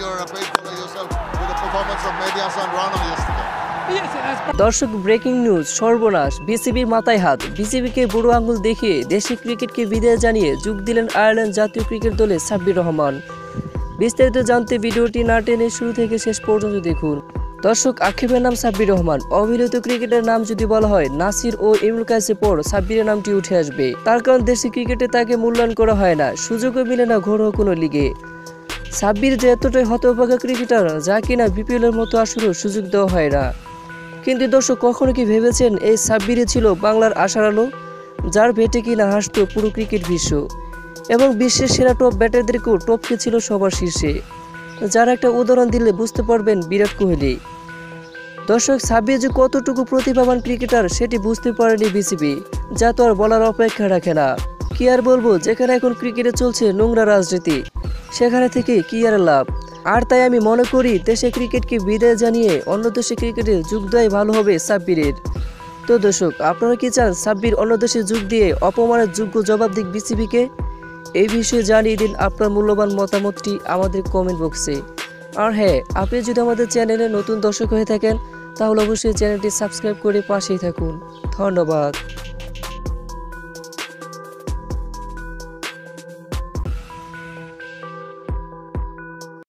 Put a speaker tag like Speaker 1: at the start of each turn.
Speaker 1: you're a paid follow yourself with the performance of Mehdi Hasan Rana yesterday.
Speaker 2: দর্শক, breaking news, সর্বনাশ, বিসিবির মাথায় হাত। বিসিবিকে বুড়ো আঙুল দেখিয়ে দেশি ক্রিকেটকে বিদায় জানিয়ে যোগ দিলেন আয়ারল্যান্ড জাতীয় ক্রিকেট দলে সাব্বির রহমান। বিস্তারিত জানতে ভিডিওটি না টেনে শুরু থেকে শেষ পর্যন্ত দেখুন। দর্শক, আক্ষেপের নাম সাব্বির রহমান। অভিহিত ক্রিকেটের নাম যদি বলা হয় নাসির ও ইমরুল কায়েসের পর সাব্বিরের নামটি উঠে আসবে। তার কারণ দেশি ক্রিকেটে তাকে মূল্যায়ন করা হয় না, সুযোগও মিলে না ঘরোয়া কোনো লিগে। সাব্বির যে এতটাই হতভাগা ক্রিকেটার যা কিনা বিপিএলের মতো আসলেও সুযোগ দেওয়া হয় না। কিন্তু দর্শক, কখনো কি ভেবেছেন এই সাব্বিরই ছিল বাংলার আশার আলো, যার ভেটে কিনা হাসত পুরো ক্রিকেট বিশ্ব এবং বিশ্বের সেরা টপ ব্যাটারদেরকেও টপকে ছিল সবার শীর্ষে, যার একটা উদাহরণ দিলে বুঝতে পারবেন বিরাট কোহলি। দর্শক, সাব্বির যে কতটুকু প্রতিভাবান ক্রিকেটার সেটি বুঝতে পারেনি বিসিবি, যা তো আর বলার অপেক্ষা রাখে না। কি আর বলবো, যেখানে এখন ক্রিকেটে চলছে নোংরা রাজনীতি, সেখানে থেকে কি আর লাভ। আর তাই আমি মনে করি দেশে ক্রিকেটকে বিদায় জানিয়ে অন্য দেশে ক্রিকেটে যোগ দেওয়াই ভালো হবে সাব্বিরের। তো দর্শক, আপনারা কি চান সাব্বির অন্য দেশে যোগ দিয়ে অপমানের যোগ্য জবাব দিক বিসিবিকে? এই বিষয়ে জানিয়ে দিন আপনার মূল্যবান মতামতটি আমাদের কমেন্ট বক্সে। আর হ্যাঁ, আপনি যদি আমাদের চ্যানেলে নতুন দর্শক হয়ে থাকেন তাহলে অবশ্যই চ্যানেলটি সাবস্ক্রাইব করে পাশেই থাকুন। ধন্যবাদ।